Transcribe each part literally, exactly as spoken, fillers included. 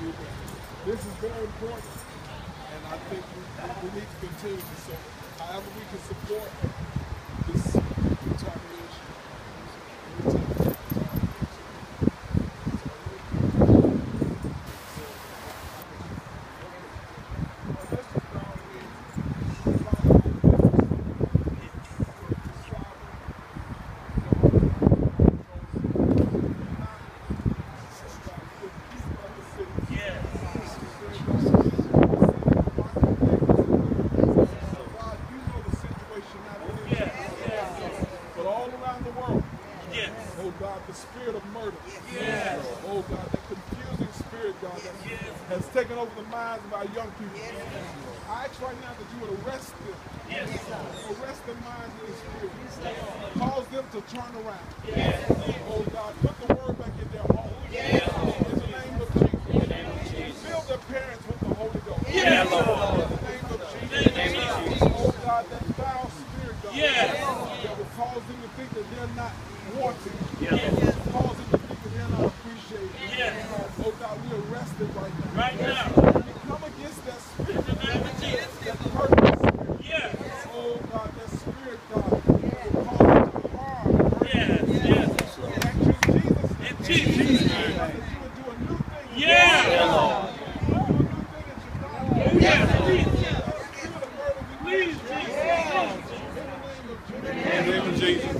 This is very important, and I think we, we need to continue to so however we can support this retaliation. The spirit of murder. Yes. Oh God, that confusing spirit, God, that yes. has taken over the minds of our young people. Yes. I ask right now that you would arrest them. Yes. Arrest their minds in the spirit. Yes. Cause them to turn around. Yes. Oh God, put the word back in their home. Yes. In the name of Jesus. Fill their parents with the Holy Ghost. Yes. In the name of Jesus. Oh God, that foul spirit, God, yes. that will cause them to think that they're not wanting. Yes. Yes. Cause them to think that they're not appreciated. Yes. Oh God, we arrest it right now. Right now. We come against that spirit. That purpose. Yes. Oh God, that spirit, God, will cause them to harm. Yes. Yes. In Jesus' name. In Jesus' name. God, that you would do a new thing. Yes. Yes. You would do a new thing in Chicago. Yes. Please, Jesus. In the name of Jesus.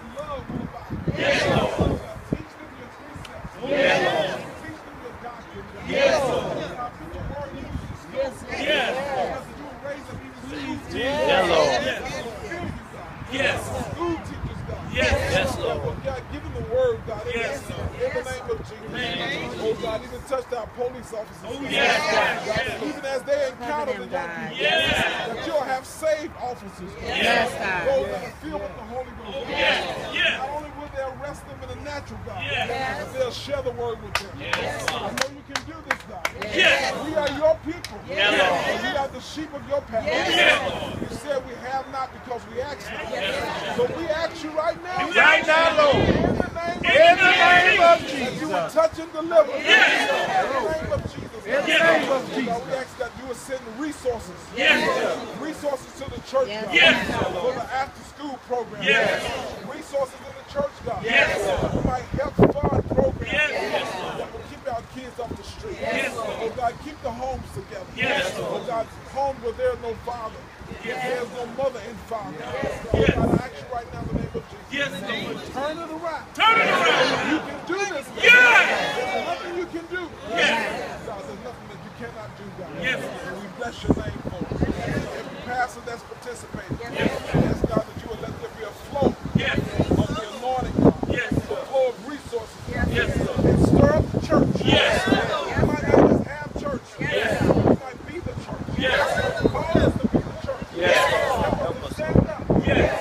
Yes, Lord. Teach them your precepts. Yes, Lord. Teach them your doctrine. Yes, Lord. Put your word in your school. Yes. Because you will raise up even school teachers. Yes, Lord. Yes. School teachers, God. Yes. Yes, Lord. God, give them the word, God. Yes, Lord. In the name of Jesus. Oh, God, even touch our police officers. Oh, yes, God. Even as they encounter the young people. Yes. That you'll have saved officers. Yes, God. Those that are filled with the Holy Ghost. Yes. Yes. Not only will they arrest them in the natural, God, yes. but they'll share the word with them. Yes. I know you can do this, God. Yes. We are your people. Yes. We are the sheep of your pasture. Yes. You said we have not because we ask not. Yes. So we ask you right now. Right now, Lord. In the name, in the name of Jesus. That you will touch and deliver. Yes. In the name of Jesus. In the name of Jesus. God, we ask that you will send resources. Yes. Resources to the church, God. Yes. For the after-school program. Yes. Resources in the church, God. Yes. We might help fund programs. Yes. That will keep our kids off the street. Yes. Oh God, keep the homes together. Yes. Oh God, homes where there's no father. Yes. There's no mother and father. Yes. Oh God, I ask you right now in the name of Jesus. Yes. Turn it around. Turn it around. You can do this. Yes. There's nothing you can do. Yes. God, there's nothing that you cannot do, God. Yes. And we bless your name for it. Every pastor that's participating. Yes. Ask God that you will let there be a flow. Yes. Of the anointing, God. Yes. The flow of resources. Yes. Yes. And stir up the church. Yes. You might not just have church. Yes. You might be the church. Yes. Call us to be the church. Yes. Help us to stand up. Yes.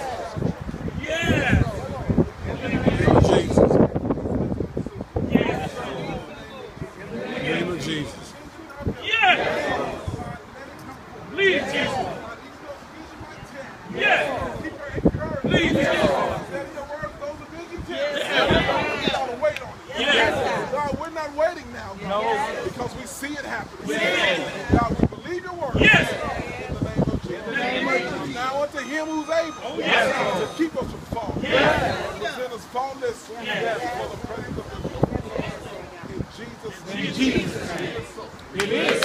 Yes. In the name of Jesus. Yes. In the name of Jesus. Yes. Please, Jesus. Yes. Please, Jesus. God, we're not waiting now, God, no. because we see it happening. Yes. God, we believe your word. Yes. In the name of Jesus. In the name of Jesus. Now unto him who's able oh, yes. to keep us from falling. Yes. And present us faultless yes. for the praise of the Lord. In Jesus' name. In Jesus' name. It is so. It is